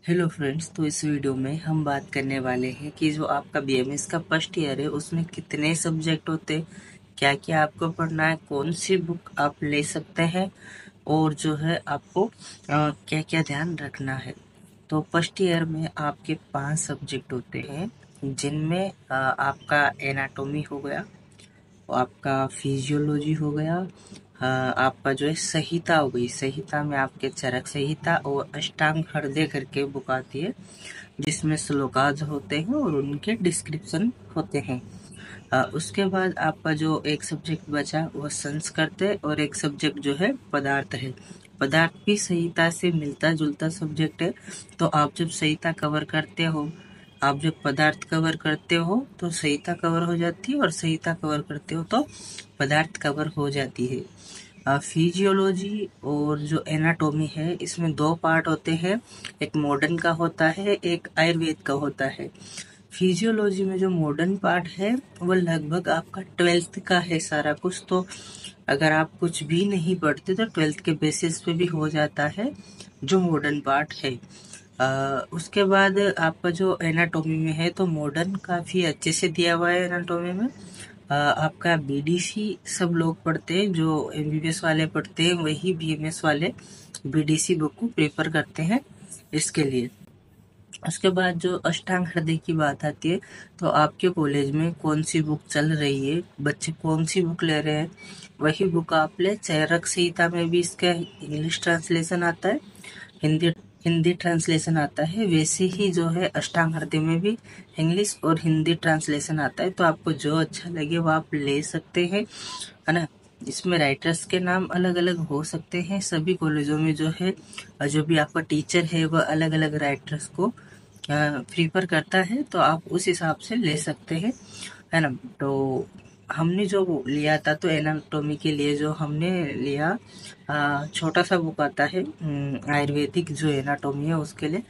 Hello friends, तो इस video में हम बात करने वाले हैं कि जो आपका बीएमएस का फर्स्ट ईयर है उसमें कितने सब्जेक्ट होते हैं, क्या क्या आपको पढ़ना है, कौन सी बुक आप ले सकते हैं और जो है आपको क्या क्या ध्यान रखना है। तो फर्स्ट ईयर में आपके 5 सब्जेक्ट होते हैं जिनमें आपका एनाटॉमी हो गया, आपका फिजियोलॉजी हो गया, आपका जो है संहिता हो गई। संहिता में आपके चरक संहिता और अष्टांग हृदय करके बुक आती है जिसमें श्लोकाज होते हैं और उनके डिस्क्रिप्शन होते हैं। उसके बाद आपका जो एक सब्जेक्ट बचा वो संस्कृत है और एक सब्जेक्ट जो है पदार्थ है। पदार्थ भी संहिता से मिलता जुलता सब्जेक्ट है। तो आप जब संहिता कवर करते हो, आप जब पदार्थ कवर करते हो तो संहिता कवर हो जाती है और संहिता कवर करते हो तो पदार्थ कवर हो जाती है। फिजियोलॉजी और जो एनाटॉमी है इसमें 2 पार्ट होते हैं, एक मॉडर्न का होता है, एक आयुर्वेद का होता है। फिजियोलॉजी में जो मॉडर्न पार्ट है वो लगभग आपका 12th का है सारा कुछ। तो अगर आप कुछ भी नहीं पढ़ते तो 12th के बेसिस पे भी हो जाता है जो मॉडर्न पार्ट है। उसके बाद आपका जो एनाटॉमी में है तो मॉडर्न काफी अच्छे से दिया हुआ है एनाटॉमी में। आपका बीडीसी सब लोग पढ़ते हैं, जो एमबीबीएस वाले पढ़ते हैं वही बीएमएस वाले बीडीसी बुक को प्रेफर करते हैं इसके लिए। उसके बाद जो अष्टांग हृदय की बात आती है तो आपके कॉलेज में कौन सी बुक चल रही है, बच्चे कौन सी बुक ले रहे हैं वही बुक आप ले। चरक संहिता में भी इसका इंग्लिश ट्रांसलेशन आता है, हिंदी हिंदी ट्रांसलेशन आता है, वैसे ही जो है अष्टांग हृदय में भी इंग्लिश और हिंदी ट्रांसलेशन आता है। तो आपको जो अच्छा लगे वो आप ले सकते हैं, है ना। इसमें राइटर्स के नाम अलग अलग हो सकते हैं, सभी कॉलेजों में जो है जो भी आपका टीचर है वह अलग अलग राइटर्स को प्रीफर करता है, तो आप उस हिसाब से ले सकते हैं, है ना। तो हमने जो लिया था तो एनाटॉमी के लिए जो हमने लिया छोटा सा बुक आता है आयुर्वेदिक जो एनाटॉमी है उसके लिए,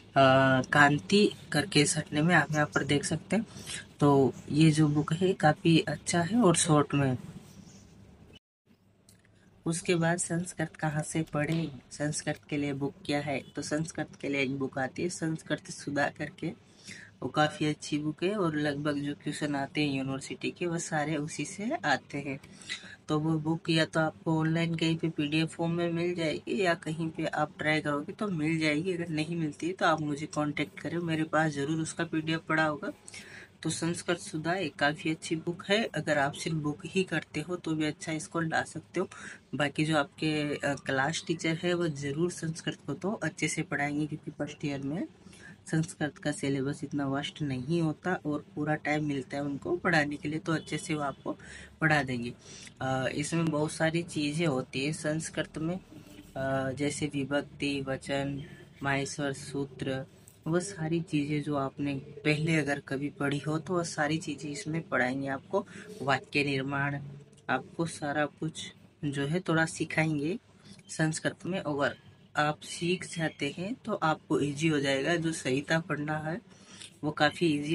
कांति करके सटने में आप यहाँ पर देख सकते हैं। तो ये जो बुक है काफी अच्छा है और शॉर्ट में है। उसके बाद संस्कृत कहाँ से पढ़े, संस्कृत के लिए बुक क्या है, तो संस्कृत के लिए एक बुक आती है संस्कृत सुधा करके। वो काफ़ी अच्छी बुक है और लगभग जो क्वेश्चन आते हैं यूनिवर्सिटी के वो सारे उसी से आते हैं। तो वो बुक या तो आपको ऑनलाइन कहीं पे पीडीएफ फॉर्म में मिल जाएगी या कहीं पे आप ट्राई करोगे तो मिल जाएगी। अगर नहीं मिलती है तो आप मुझे कांटेक्ट करें, मेरे पास ज़रूर उसका पीडीएफ पड़ा होगा। तो संस्कृत सुधा एक काफ़ी अच्छी बुक है, अगर आप सिर्फ बुक ही करते हो तो भी अच्छा इसको ला सकते हो। बाकी जो आपके क्लास टीचर है वो ज़रूर संस्कृत को तो अच्छे से पढ़ाएंगे क्योंकि फर्स्ट ईयर में संस्कृत का सिलेबस इतना वास्ट नहीं होता और पूरा टाइम मिलता है उनको पढ़ाने के लिए, तो अच्छे से वो आपको पढ़ा देंगे। इसमें बहुत सारी चीज़ें होती है संस्कृत में, जैसे विभक्ति, वचन, माहेश्वर सूत्र, वो सारी चीज़ें जो आपने पहले अगर कभी पढ़ी हो तो वो सारी चीज़ें इसमें पढ़ाएंगे आपको। वाक्य निर्माण, आपको सारा कुछ जो है थोड़ा सिखाएंगे संस्कृत में। और आप सीख जाते हैं तो आपको इजी हो जाएगा। जो संहिता पढ़ना है वो काफ़ी इजी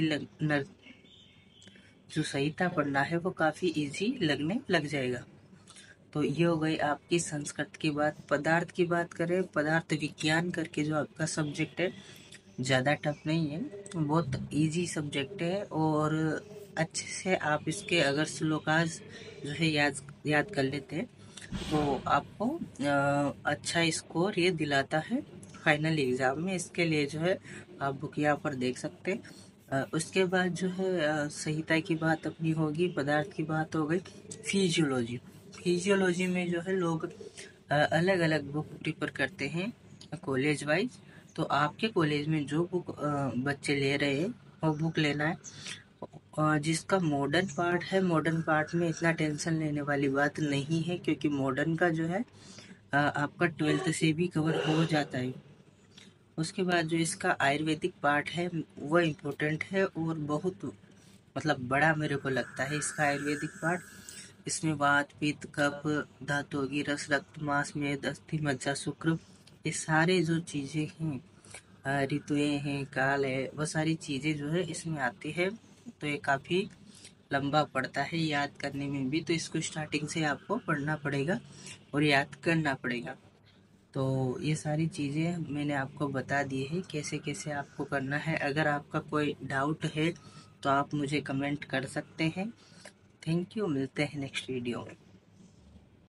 जो संहिता पढ़ना है वो काफ़ी इजी लगने लग जाएगा। तो ये हो गई आपकी संस्कृत की बात। पदार्थ की बात करें, पदार्थ विज्ञान करके जो आपका सब्जेक्ट है ज़्यादा टफ नहीं है, बहुत इजी सब्जेक्ट है और अच्छे से आप इसके अगर श्लोकाज जो है याद याद कर लेते हैं तो आपको अच्छा स्कोर ये दिलाता है फाइनल एग्जाम में। इसके लिए जो है आप बुक यहाँ पर देख सकते हैं। उसके बाद जो है संहिता की बात अपनी होगी, पदार्थ की बात हो गई। फिजियोलॉजी, फिजियोलॉजी में जो है लोग अलग अलग बुक प्रिफर करते हैं कॉलेज वाइज। तो आपके कॉलेज में जो बुक बच्चे ले रहे हैं वो बुक लेना है। जिसका मॉडर्न पार्ट है, मॉडर्न पार्ट में इतना टेंशन लेने वाली बात नहीं है क्योंकि मॉडर्न का जो है आपका 12th से भी कवर हो जाता है। उसके बाद जो इसका आयुर्वेदिक पार्ट है वो इम्पोर्टेंट है और बहुत मतलब बड़ा मेरे को लगता है इसका आयुर्वेदिक पार्ट। इसमें वात, पित्त, कफ, धातुओं, रस, रक्त, मांस, मेद, अस्थि, मज्जा, शुक्र, ये सारे जो चीजें हैं, ऋतुएं हैं, काल है, वो सारी चीजें जो है इसमें आती है। तो ये काफी लंबा पड़ता है याद करने में भी, तो इसको स्टार्टिंग से आपको पढ़ना पड़ेगा और याद करना पड़ेगा। तो ये सारी चीज़ें मैंने आपको बता दी है कैसे कैसे आपको करना है। अगर आपका कोई डाउट है तो आप मुझे कमेंट कर सकते हैं। थैंक यू, मिलते हैं नेक्स्ट वीडियो में।